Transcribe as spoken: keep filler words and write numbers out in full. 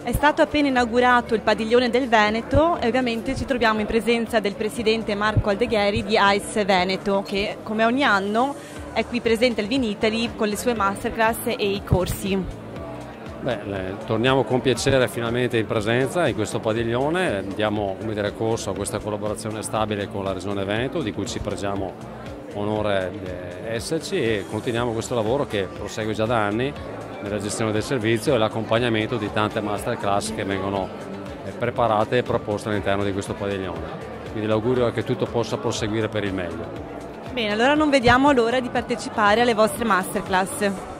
È stato appena inaugurato il padiglione del Veneto e ovviamente ci troviamo in presenza del presidente Marco Aldegheri di AIS Veneto, che come ogni anno è qui presente al Vinitaly con le sue masterclass e i corsi. Beh, le, torniamo con piacere finalmente in presenza in questo padiglione, diamo come dire, corso a questa collaborazione stabile con la Regione Veneto, di cui ci pregiamo onore di esserci, e continuiamo questo lavoro che prosegue già da anni nella gestione del servizio e l'accompagnamento di tante masterclass che vengono preparate e proposte all'interno di questo padiglione. Quindi l'augurio è che tutto possa proseguire per il meglio. Bene, allora non vediamo l'ora di partecipare alle vostre masterclass.